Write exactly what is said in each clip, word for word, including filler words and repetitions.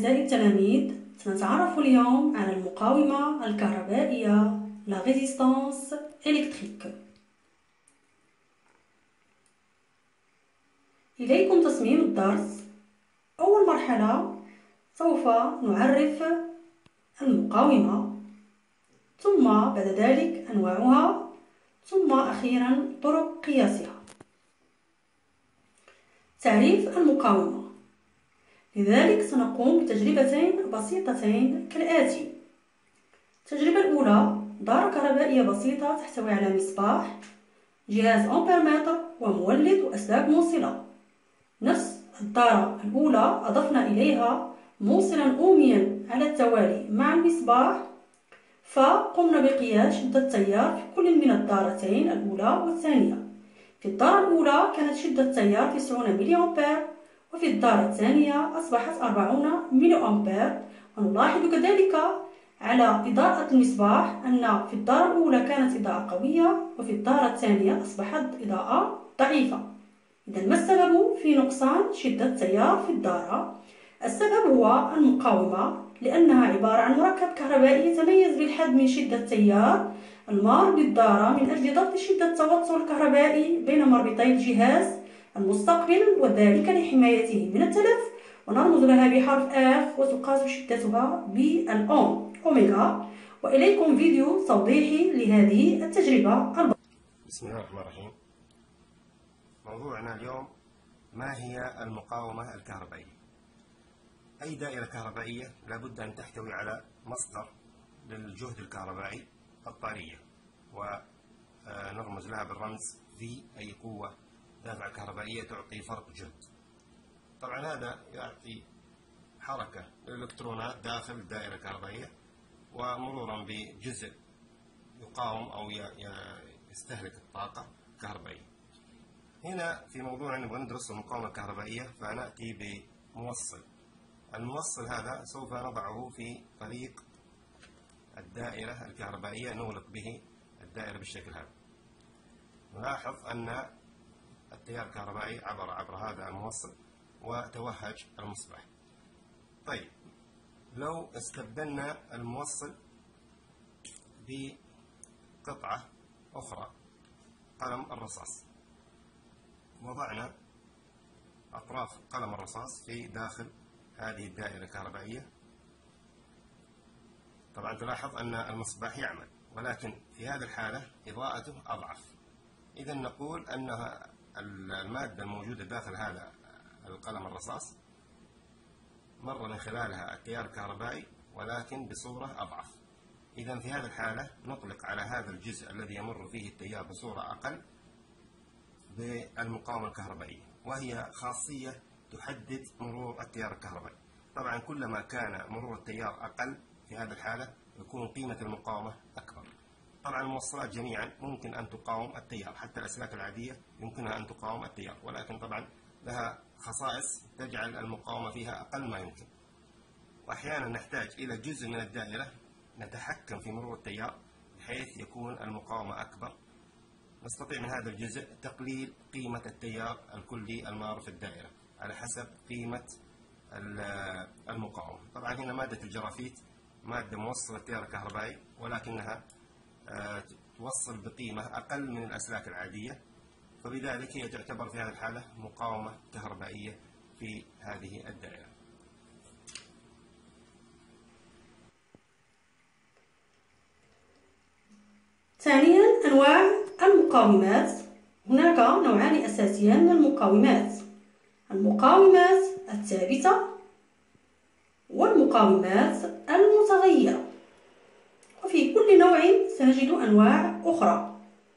أعزائي التلاميذ، سنتعرف اليوم على المقاومة الكهربائية la résistance électrique. إليكم تصميم الدرس. أول مرحلة سوف نعرف المقاومة، ثم بعد ذلك أنواعها، ثم أخيرا طرق قياسها. تعريف المقاومة. لذلك سنقوم بتجربتين بسيطتين كالآتي. التجربة الأولى دارة كهربائية بسيطة تحتوي على مصباح، جهاز أمبيرمتر ومولد وأسلاك موصلة. نفس الدارة الأولى أضفنا إليها موصلا أوميا على التوالي مع المصباح، فقمنا بقياس شدة التيار في كل من الدارتين الأولى والثانية. في الدارة الأولى كانت شدة التيار تسعون ملي أمبير، وفي الدارة الثانية أصبحت أربعين ملي أمبير. ونلاحظ كذلك على إضاءة المصباح أن في الدارة الأولى كانت إضاءة قوية، وفي الدارة الثانية أصبحت إضاءة ضعيفة. إذا ما السبب في نقصان شدة التيار في الدارة؟ السبب هو المقاومة، لأنها عبارة عن مركب كهربائي يتميز بالحد من شدة التيار المار بالدارة من أجل ضبط شدة التوصل الكهربائي بين مربطي الجهاز المستقبل، وذلك لحمايته من التلف. ونرمز لها بحرف F وتقاس شدتها بالأوم أوميغا. وإليكم فيديو توضيحي لهذه التجربة. بسم الله الرحمن الرحيم. موضوعنا اليوم ما هي المقاومة الكهربائية؟ أي دائرة كهربائية لابد أن تحتوي على مصدر للجهد الكهربائي الطارية، ونرمز لها بالرمز V، أي قوة دافعة كهربائية تعطي فرق جهد. طبعا هذا يعطي حركة للإلكترونات داخل الدائرة الكهربائية، ومرورا بجزء يقاوم أو يستهلك الطاقة الكهربائية. هنا في موضوعنا نبغى ندرس المقاومة الكهربائية، فنأتي بموصل. الموصل هذا سوف نضعه في طريق الدائرة الكهربائية، نغلق به الدائرة بالشكل هذا. نلاحظ أن التيار الكهربائي عبر عبر هذا الموصل وتوهج المصباح. طيب، لو استبدلنا الموصل بقطعة أخرى، قلم الرصاص، وضعنا أطراف قلم الرصاص في داخل هذه الدائرة الكهربائية، طبعا تلاحظ أن المصباح يعمل، ولكن في هذه الحالة إضاءته أضعف. إذا نقول أنها المادة الموجودة داخل هذا القلم الرصاص مر من خلالها التيار الكهربائي، ولكن بصورة أضعف. إذا في هذه الحالة نطلق على هذا الجزء الذي يمر فيه التيار بصورة أقل بالمقاومة الكهربائية، وهي خاصية تحدد مرور التيار الكهربائي. طبعا كلما كان مرور التيار أقل في هذه الحالة يكون قيمة المقاومة أكبر. طبعا الموصلات جميعا ممكن أن تقاوم التيار، حتى الأسلاك العادية يمكنها أن تقاوم التيار، ولكن طبعا لها خصائص تجعل المقاومة فيها أقل ما يمكن. وأحيانا نحتاج إلى جزء من الدائرة نتحكم في مرور التيار بحيث يكون المقاومة أكبر. نستطيع من هذا الجزء تقليل قيمة التيار الكلي المار في الدائرة على حسب قيمة المقاومة. طبعا هنا مادة الجرافيت مادة موصلة التيار الكهربائي، ولكنها توصل بقيمة أقل من الأسلاك العادية، فبذلك هي تعتبر في هذه الحالة مقاومة كهربائية في هذه الدائرة. ثانيا، أنواع المقاومات. هناك نوعان أساسيان من المقاومات: المقاومات الثابتة والمقاومات المتغيرة. وفي كل نوع سنجد أنواع أخرى.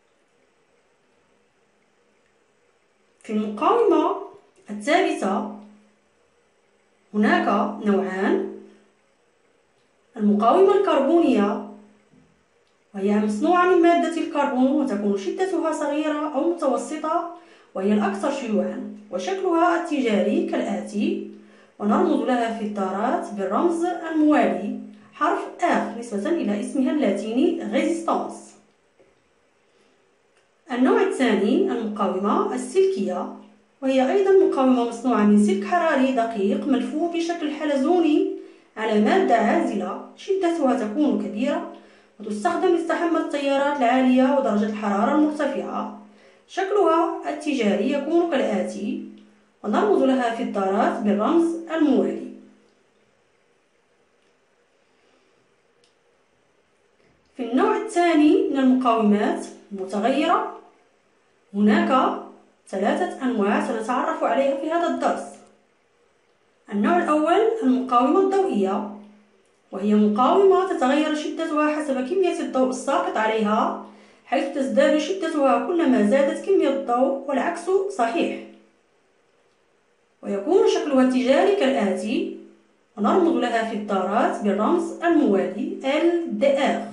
في المقاومة الثابتة هناك نوعان: المقاومة الكربونية، وهي مصنوعة من مادة الكربون، وتكون شدتها صغيرة أو متوسطة، وهي الأكثر شيوعا، وشكلها التجاري كالآتي. ونرمز لها في الدارات بالرمز الموالي حرف R نسبة إلى اسمها اللاتيني ريزيستانس. النوع الثاني المقاومة السلكية، وهي أيضا مقاومة مصنوعة من سلك حراري دقيق ملفوف بشكل حلزوني على مادة عازلة شدتها تكون كبيرة وتستخدم لتحمل التيارات العالية ودرجة الحرارة المرتفعة. شكلها التجاري يكون كالآتي، ونرمز لها في الدارات بالرمز الموالي. في النوع الثاني من المقاومات المتغيرة هناك ثلاثة أنواع سنتعرف عليها في هذا الدرس. النوع الأول المقاومة الضوئية، وهي مقاومة تتغير شدتها حسب كمية الضوء الساقط عليها، حيث تزداد شدتها كلما زادت كمية الضوء والعكس صحيح. ويكون شكلها التجاري كالآتي، ونرمز لها في الدارات بالرمز الموالي إل دي آر.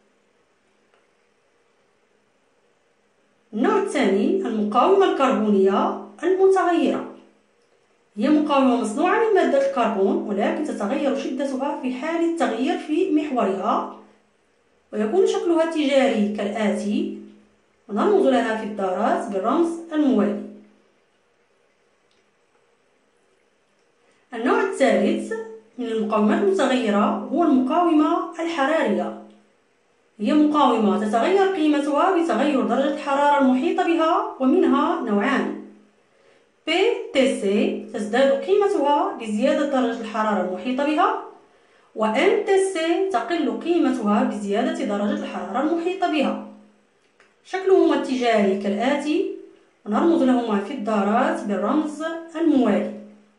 النوع الثاني المقاومة الكربونية المتغيرة، هي مقاومة مصنوعة من مادة الكربون، ولكن تتغير شدتها في حال التغيير في محورها، ويكون شكلها التجاري كالآتي، ونرمز لها في الدارات بالرمز الموالي. النوع الثالث من المقاومات المتغيرة هو المقاومة الحرارية، هي مقاومة تتغير قيمتها بتغير درجة الحرارة المحيطة بها، ومنها نوعان: بي تي سي تزداد قيمتها بزيادة درجة الحرارة المحيطة بها، و إن تي سي تقل قيمتها بزيادة درجة الحرارة المحيطة بها. شكلهما التجاري كالآتي، ونرمز لهما في الدارات بالرمز الموالي.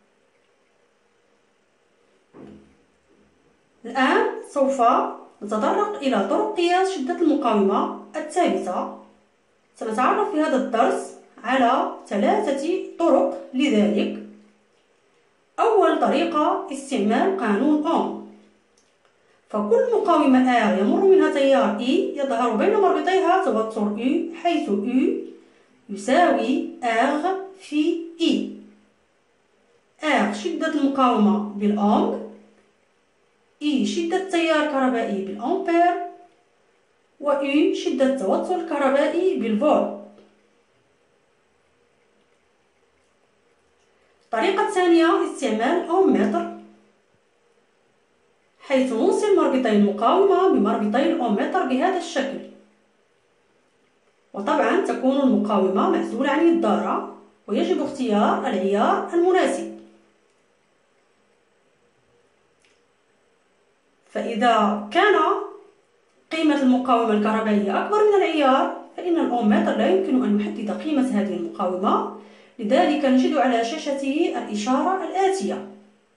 الآن سوف نتطرق إلى طرق قياس شدة المقاومة الثابتة. سنتعرف في هذا الدرس على ثلاثة طرق لذلك. أول طريقة استعمال قانون أوم، فكل مقاومة R يمر منها تيار E يظهر بين مربطيها توتر U، حيث U يساوي R في E. R شدة المقاومة بالأوم، E شدة التيار الكهربائي بالأمبير، و U شدة التوتر الكهربائي بالفولت. الطريقة الثانية استعمال أوممتر، حيث نوصل مربطي المقاومة بمربطي الأوممتر بهذا الشكل، وطبعا تكون المقاومة معزولة عن الدارة، ويجب اختيار العيار المناسب. فإذا كان قيمة المقاومة الكهربائية أكبر من العيار، فإن الأوممتر لا يمكن أن يحدد قيمة هذه المقاومة، لذلك نجد على شاشته الإشارة الآتية.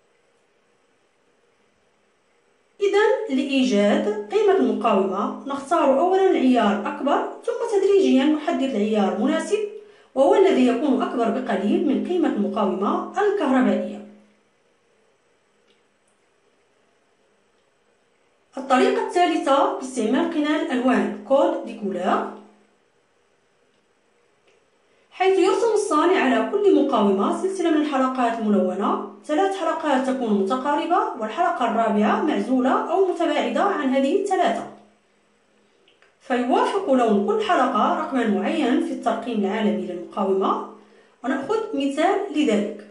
إذن لإيجاد قيمة المقاومة نختار أولا العيار أكبر، ثم تدريجيا نحدد العيار المناسب، وهو الذي يكون أكبر بقليل من قيمة المقاومة الكهربائية. الطريقة الثالثة باستعمال قناع الألوان كود دي كولور، حيث يرسم الصانع على كل مقاومة سلسلة من الحلقات الملونة، ثلاث حلقات تكون متقاربة، والحلقة الرابعة معزولة أو متباعدة عن هذه الثلاثة، فيوافق لون كل حلقة رقما معين في الترقيم العالمي للمقاومة. ونأخذ مثال لذلك.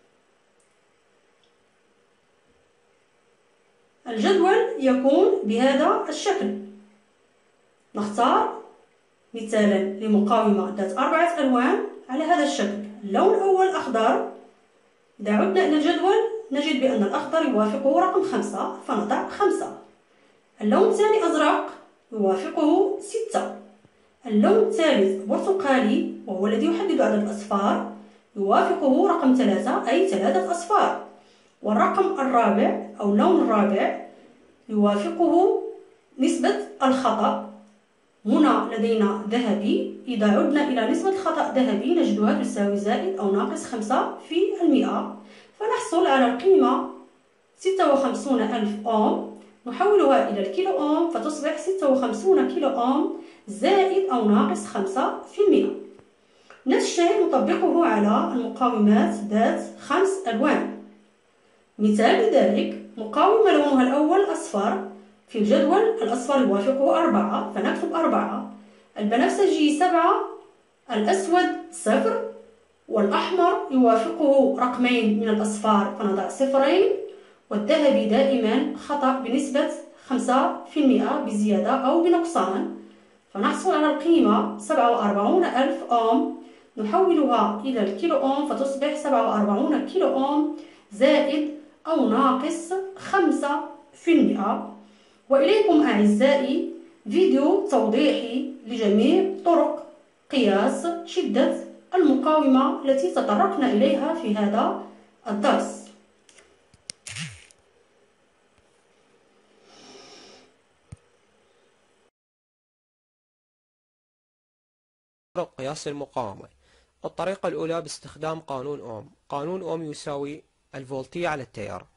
الجدول يكون بهذا الشكل. نختار مثالا لمقاومة ذات أربعة ألوان على هذا الشكل. اللون الأول أخضر، إذا عدنا إلى الجدول نجد بأن الأخضر يوافقه رقم خمسة، فنضع خمسة. اللون الثاني أزرق يوافقه ستة. اللون الثالث برتقالي، وهو الذي يحدد عدد الأصفار، يوافقه رقم ثلاثة، أي ثلاثة أصفار. والرقم الرابع أو اللون الرابع يوافقه نسبة الخطأ. هنا لدينا ذهبي، إذا عدنا إلى نسبة الخطأ ذهبي نجدها تساوي زائد أو ناقص خمسة في المئة، فنحصل على القيمة ستة وخمسون ألف أوم، نحولها إلى الكيلو أوم فتصبح ستة وخمسون كيلو أوم زائد أو ناقص خمسة في المئة. نفس الشيء نطبقه على المقاومات ذات خمس ألوان. مثال لذلك مقاومة لونها الأول أصفر، في الجدول الأصفر يوافقه أربعة فنكتب أربعة، البنفسجي سبعة، الأسود صفر، والأحمر يوافقه رقمين من الأصفار فنضع صفرين، والذهبي دائما خطأ بنسبة خمسة في المئة بزيادة أو بنقصان. فنحصل على القيمة سبعة وأربعون ألف أوم، نحولها إلى الكيلو أوم فتصبح سبعة وأربعون كيلو أوم زائد أو ناقص خمسة في المئة. وإليكم أعزائي فيديو توضيحي لجميع طرق قياس شدة المقاومة التي تطرقنا إليها في هذا الدرس. طرق قياس المقاومة. الطريقة الأولى باستخدام قانون أوم. قانون أوم يساوي الفولتية على التيار.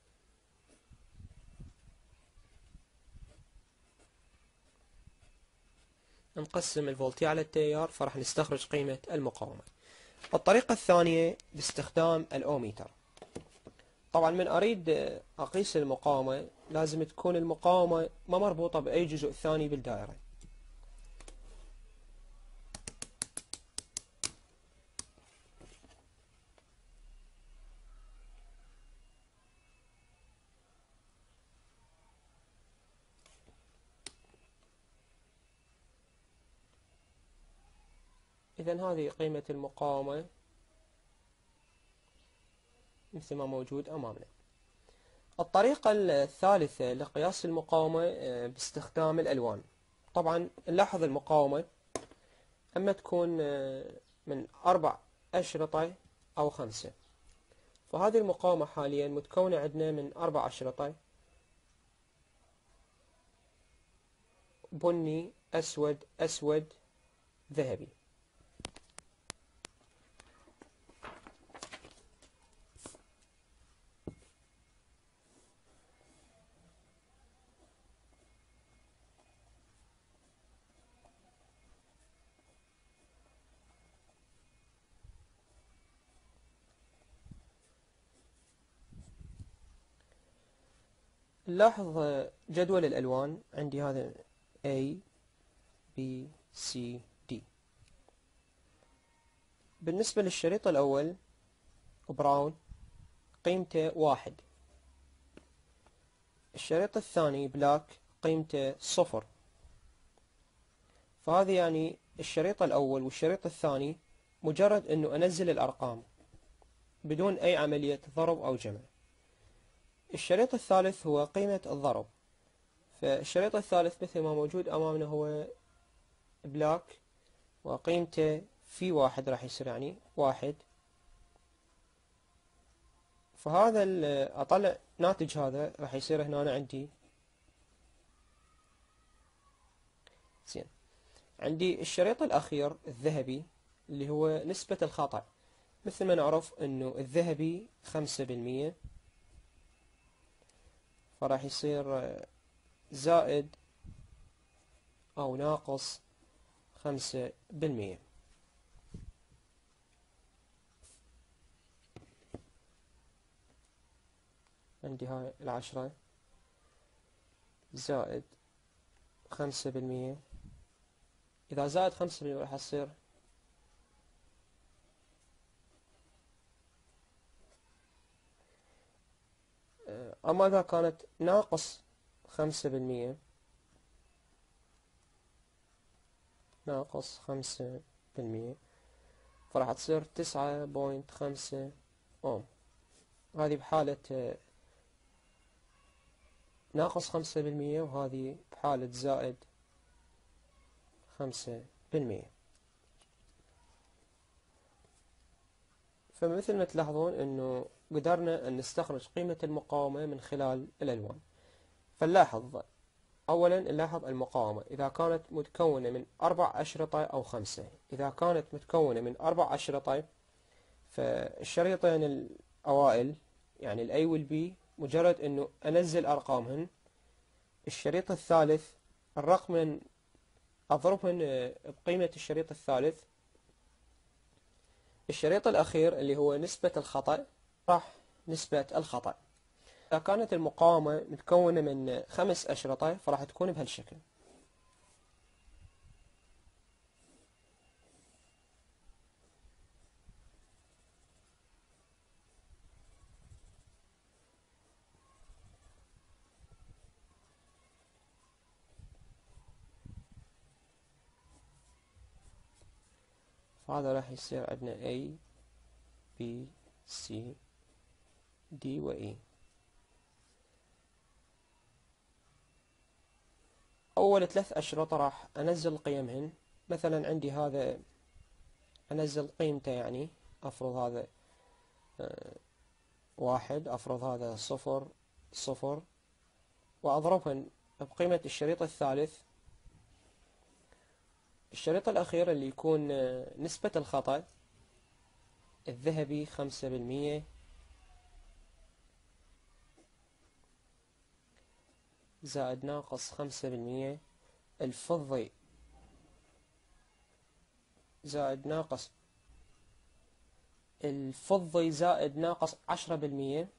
نقسم الفولتية على التيار فراح نستخرج قيمة المقاومة. الطريقة الثانية باستخدام الأوميتر. طبعا من أريد أقيس المقاومة لازم تكون المقاومة ما مربوطة بأي جزء ثاني بالدائرة. إذن هذه قيمة المقاومة مثل ما موجود أمامنا. الطريقة الثالثة لقياس المقاومة باستخدام الألوان. طبعا نلاحظ المقاومة أما تكون من أربع أشرطة أو خمسة، فهذه المقاومة حاليا متكونة عندنا من أربع أشرطة: بني، أسود، أسود، ذهبي. نلاحظ جدول الألوان عندي هذا A B C D. بالنسبة للشريط الأول براون قيمته واحد. الشريط الثاني بلاك قيمته صفر. فهذا يعني الشريط الأول والشريط الثاني مجرد أنه أنزل الأرقام بدون أي عملية ضرب أو جمع. الشريط الثالث هو قيمة الضرب. فالشريط الثالث مثل ما موجود أمامنا هو بلاك وقيمته في واحد راح يصير يعني واحد. فهذا أطلع ناتج هذا راح يصير هنا عندي زين. عندي الشريط الأخير الذهبي اللي هو نسبة الخطأ. مثل ما نعرف أنه الذهبي خمسة بالمية، فراح يصير زائد أو ناقص خمسة بالمية. عندي هاي العشرة زائد خمسة بالمية. إذا زائد خمسة بالمية راح تصير أما إذا كانت ناقص خمسة بالمية ناقص خمسة بالمية فراح تصير تسعة بوينت خمسة أوم. هذه بحالة ناقص خمسة بالمية وهذه بحالة زائد خمسة بالمية. فمثل ما تلاحظون أنه قدرنا أن نستخرج قيمة المقاومة من خلال الألوان. فنلاحظ أولا نلاحظ المقاومة إذا كانت متكونة من أربع أشرطة أو خمسة. إذا كانت متكونة من أربع أشرطة فالشريطين الأوائل يعني الأي والبي مجرد أنه أنزل أرقامهن. الشريط الثالث الرقم أضربهن بقيمة الشريط الثالث. الشريط الأخير اللي هو نسبة الخطأ راح نسبة الخطأ. إذا كانت المقاومة متكونة من خمس أشرطة فراح تكون بهالشكل. فهذا راح يصير عندنا A B C D و E. أول ثلاث أشرطة راح أنزل قيمهن. مثلا عندي هذا أنزل قيمته، يعني أفرض هذا آه واحد، أفرض هذا صفر صفر، وأضربهن بقيمة الشريط الثالث. الشريط الأخير اللي يكون آه نسبة الخطأ الذهبي خمسة بالمية، زائد ناقص خمسة بالمية، الفضي زائد ناقص الفضي زائد ناقص عشرة بالمية،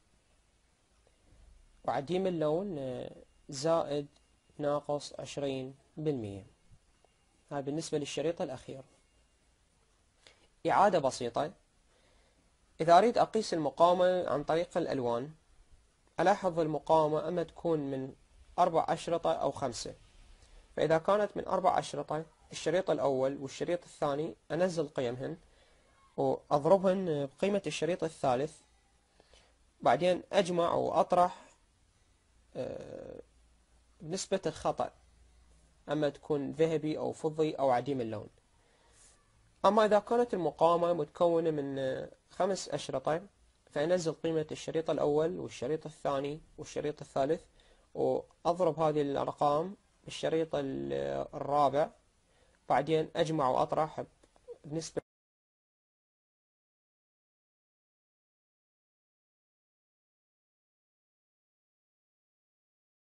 وعديم اللون زائد ناقص عشرين بالمية. هذا بالنسبة للشريط الأخير. إعادة بسيطة: إذا أريد أقيس المقاومة عن طريق الألوان، ألاحظ المقاومة أما تكون من أربع أشرطة أو خمسة. فإذا كانت من أربع أشرطة، الشريط الأول والشريط الثاني أنزل قيمهن وأضربهن بقيمة الشريط الثالث، بعدين أجمع وأطرح بنسبة الخطأ أما تكون ذهبي أو فضي أو عديم اللون. أما إذا كانت المقاومة متكونة من خمس أشرطة، فأنزل قيمة الشريط الأول والشريط الثاني والشريط الثالث، وأضرب هذه الأرقام بالشريط الرابع، بعدين أجمع وأطرح بنسبة